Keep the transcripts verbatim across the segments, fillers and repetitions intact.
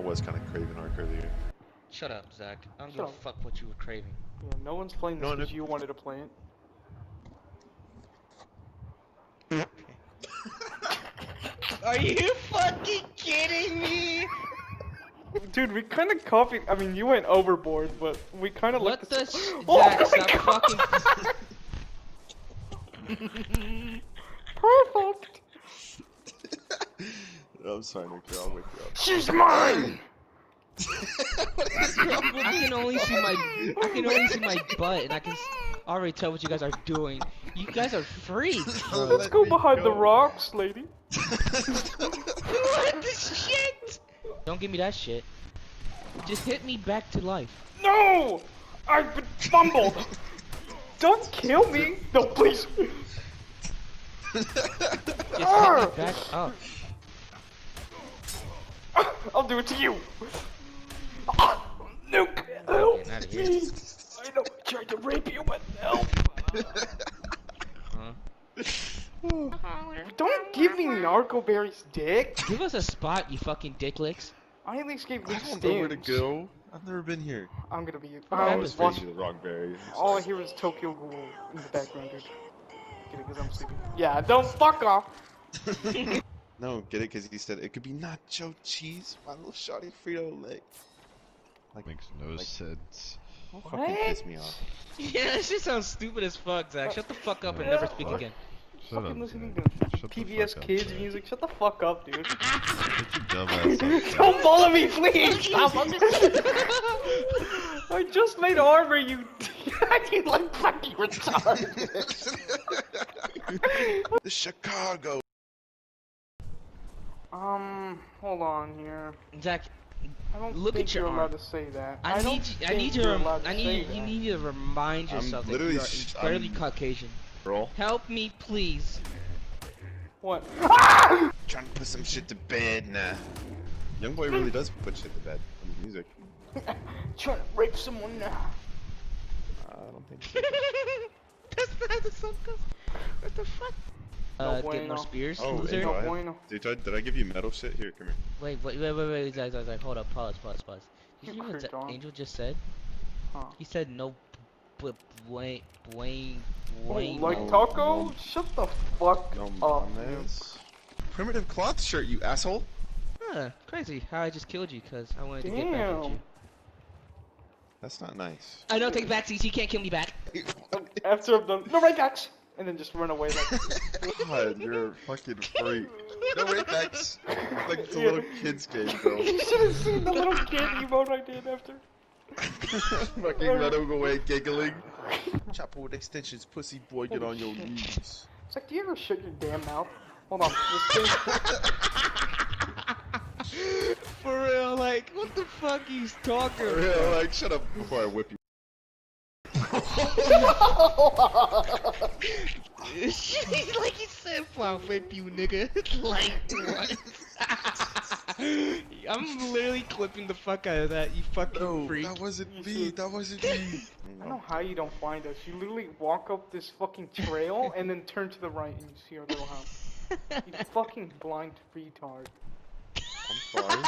was kind of craving Ark earlier. Shut up, Zach. I don't Shut give up. a fuck what you were craving. Yeah, no one's playing this No, because no. you wanted to play it. Are you fucking kidding me? Dude, we kind of copied. I mean, you went overboard, but we kind of What looked the at sh- Oh Zach, my stop God! fucking- Perfect! I'm sorry, Nick. I'll wake you up. She's mine! I can only see my I can only see my butt, and I can s- already tell what you guys are doing. You guys are freaks, bro. Let's go me behind the go. rocks, lady. What the shit? Don't give me that shit. Just hit me back to life. No! I've been fumbled! Don't kill me! No, please! Just hit me back up. I'll do it to you! Ah, Nuke! Help Getting outta here. me! I know I tried to rape you, but help! Huh? Don't give me Narco Berry's dick! Give us a spot, you fucking dick licks. I at least gave I you don't know where to stings. go. I've never been here. I'm gonna be. I I was was fed watching. you the wrong berry. I'm All I sorry. hear is Tokyo Ghoul in the background, dude. Get it, cause I'm sleeping. Yeah, don't fuck off! No, get it? Because he said it could be nacho cheese. My little shawty Frito Lay. Like, Makes no like- sense. don't What? fucking piss me off. Yeah, that shit sounds stupid as fuck, Zach. Shut the fuck up and never speak again. Shut Fucking up, listening Zach. to Shut the P B S fuck up, Kids Zach. music. Shut the fuck up, dude. Shut your dumb ass up, Zach. Don't follow me, please! Stop! I just made armor, you. You like fucking retarded. The Chicago. Um, hold on here. Zach, I don't Look think at your you're allowed arm. to say that. I, don't need you, I think need you you're to, allowed to I say need you that. need to remind I'm yourself that literally you are sh- incredibly I'm- Caucasian. Roll. Help me, please. What? Ah! Trying to put some shit to bed now. Young boy really does put shit to bed on his music. Trying to rape someone now. I don't think so. That's not how the song goes. What the fuck? No Uh, get bueno. more spears, Oh, loser. Angel, No I have, bueno. did, I, did I give you metal shit? Here, come here. Wait, wait, wait, wait, wait, Zach, Zach, Zach, hold up, pause, pause, pause. Did you You hear what creep, Za- dog. Angel just said? Huh. He said no, b- Bwayne, Bwayne, Oh, Bwayne. like no, taco? no. Shut the fuck No, up. mames. Primitive cloth shirt, you asshole. Huh, crazy how I just killed you because I wanted to get back at you. Damn. That's not nice. I don't take backsies, you can't kill me back. After I'm done, no right backs! And then just run away like. God, you're a fucking freak. No wait, Max. Like it's a Yeah. little kid's game, bro. You should have seen the little kid emote I did after. Fucking running away, giggling. Chopper with extensions, pussy boy, get on your knees. It's like, do you ever shut your damn mouth? Hold on. This thing. For real, like, what the fuck he's talking about? Yeah, like, shut up before I whip you. Like he said, I'll whip you, nigga. Like, what? I'm literally clipping the fuck out of that, you fucking No, freak. that wasn't me. That wasn't me. I don't know how you don't find us. You literally walk up this fucking trail and then turn to the right and you see our little house. You fucking blind retard. I'm sorry.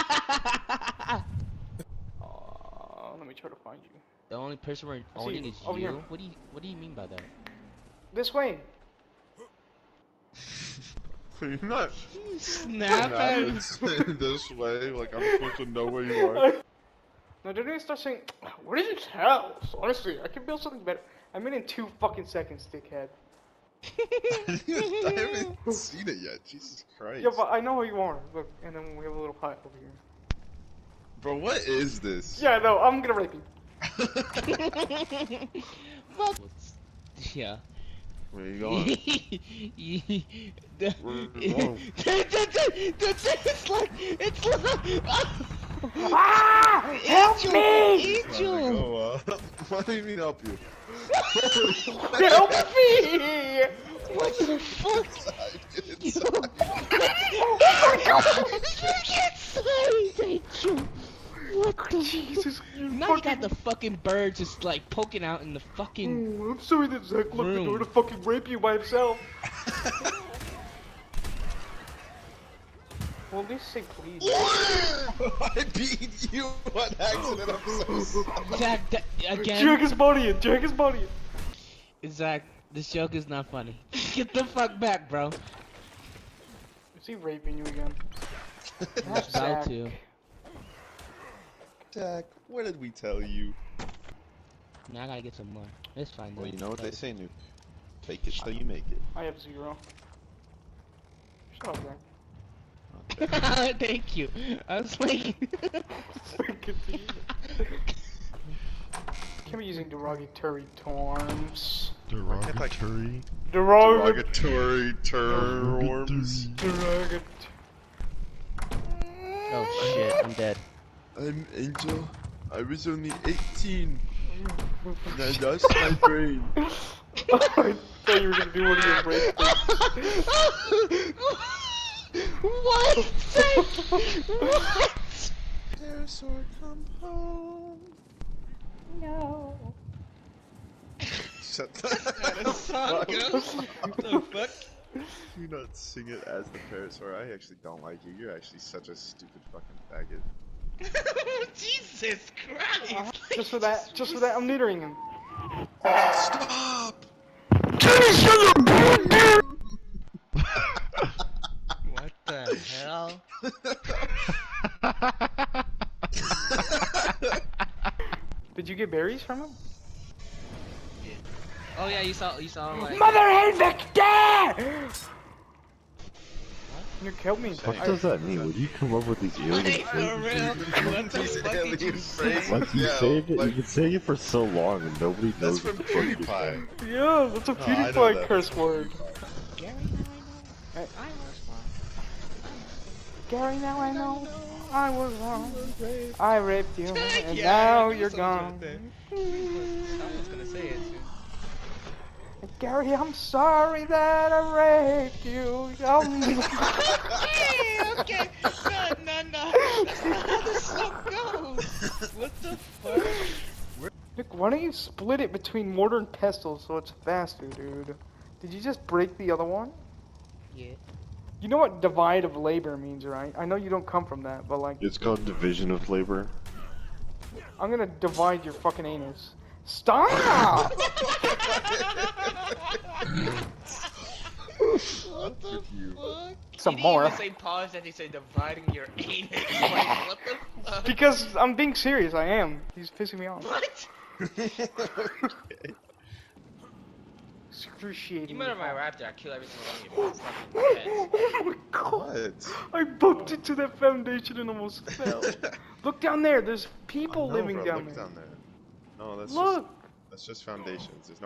Uh, let me try to find you. The only person we're see owning you. is Over you? here. What do you What do you mean by that? This way. You're not Snap at it's this way. Like I'm supposed to know where you are. Now, didn't I start saying, what is this house? Honestly, I can build something better. I mean in two fucking seconds, dickhead. I haven't seen it yet. Jesus Christ. Yeah, but I know who you are. Look, and then we have a little hut over here. Bro, what is this? Yeah, no, I'm gonna rape you. Well, yeah. Where you going? the, Where you going? it's like it's like Ah! Help Angel, me! Angel. Oh, uh, what do you mean help you? Help me! What the fuck? Get inside. Angel. What the Jesus, you Now you got the fucking bird just like poking out in the fucking. Oh, I'm sorry that Zach left the room. door to fucking rape you by himself. Well, at least say please. I beat you on accident. I'm so sorry. Zach, that, again. Drag his body in. Drag his body in. Zach, this joke is not funny. Get the fuck back, bro. Is he raping you again? About Zach. to. Jack, what did we tell you? Now I gotta get some more. It's fine. Well, though. you know what they say, Nuke. Fake it till you make it. I have zero. Shut up, Zach. Thank you. I was like. Can't be using derogatory terms. Derogatory. Derogatory. Derogatory terms. Derogatory. Oh shit, I'm dead. I'm Angel. I was only eighteen. And I lost my brain. I thought you were gonna do one of your break things. What? What? Pterosaur, come home. No. Shut the That is song, yo. What the fuck? Do not sing it as the Pterosaur. I actually don't like you. You're actually such a stupid fucking faggot. Jesus Christ! Just for that, just for that, I'm neutering him. Stop! What the hell? Did you get berries from him? Oh yeah, you saw, you saw like. Mother Invicta! You killed me. What I- does that mean? Would you come up with these alien Hey, for real? phrases? What the These fuck did alien you say? phrases. Like you Yeah, say it, like- you've been saying it for so long and nobody That's knows from what the fuck you're PewDiePie. saying. Yeah, that's a Oh, I know PewDiePie that. curse word. Gary, now I know. I was wrong. Gary, now I know I was wrong. I raped you, and Yeah, now I knew you're something gone. like that. Someone's gonna say it soon. Gary, I'm sorry that I raped you. I'm Okay, okay. No, no, no. That's not how this song goes. What the fuck? Nick, why don't you split it between mortar and pestle so it's faster, dude? Did you just break the other one? Yeah. You know what divide of labor means, right? I know you don't come from that, but like, It's called division of labor. I'm gonna divide your fucking anus. Stop! What the you. fuck? Some He didn't more. even say pause and he said dividing your anus. Like, what the fuck? Because I'm being serious, I am. He's pissing me off. What? Okay. Excruciating. You murder my raptor, I kill every single one of your fucking pets. Oh my god. What? I bumped into that foundation and almost fell. Look down there, there's people Oh, no, living bro, down look there. down there. No, that's Look! just that's just foundations. There's no.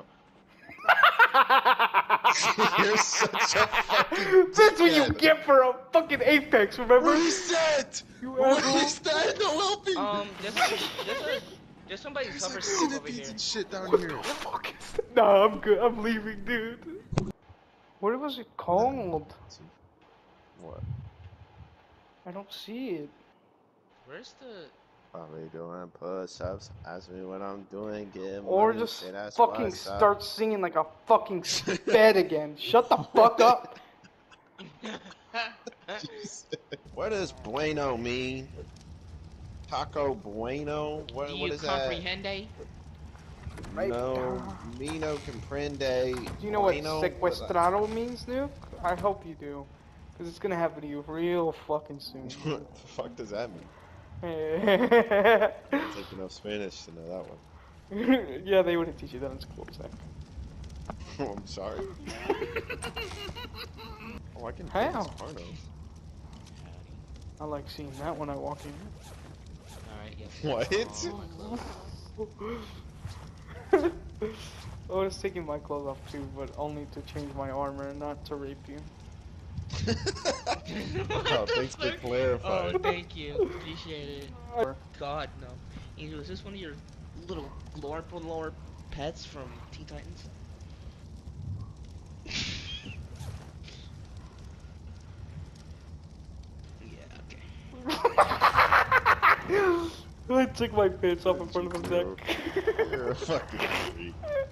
You're such a fucking. That's what you dickhead. get for a fucking apex, remember? What is that? You What asshole. is that? No helping. Um, there's, there's, a, there's somebody There's cover like soup over centipedes here. and shit down here. Fuck is that? Nah, I'm good. I'm leaving, dude. What was it called? What? I don't see it. Where's the... Probably doing push-ups. Ask me what I'm doing. Get Or money, just say that's fucking what's up. start singing like a fucking sped again. Shut the fuck up. What does bueno mean? Taco bueno? What, Do what you is that? comprehende? Right No, now. me no comprende. Do you know what bueno? sequestrado means, Nuke? I hope you do. Because it's gonna happen to you real fucking soon. What the fuck does that mean? yeah, I don't take enough Spanish to know that one. they wouldn't teach you that in school, Zach. Oh, I'm sorry. Oh, I can How? take this porno. I like seeing that when I walk in. Alright, yes. What? I was taking my clothes off too, but only to change my armor, not to rape you. Oh, thanks for clarifying. Oh, thank you. Appreciate it. Or- God, no. Angel, is this one of your little lore lore pets from Teen Titans? Yeah, okay. I took my pants off in front of him, Zach. You're a fucking freak.